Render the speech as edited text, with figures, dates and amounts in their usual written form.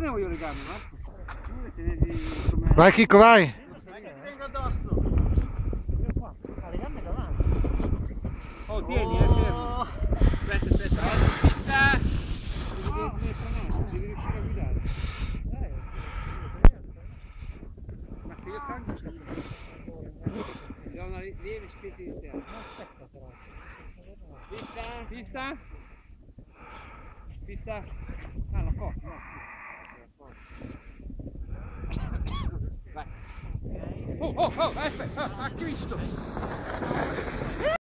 ne voglio le gambe, Vai Chicco, vai! Sai che tengo addosso? Ha le gambe davanti. Oh, tieni, fermo. Aspetta. Pista! Devi riuscire a guidare. Ma se io salgo, do una lieve spinta di terra. Aspetta però. Pista? Ah, la porta, no. Vai. Oh, aspetta, a Cristo!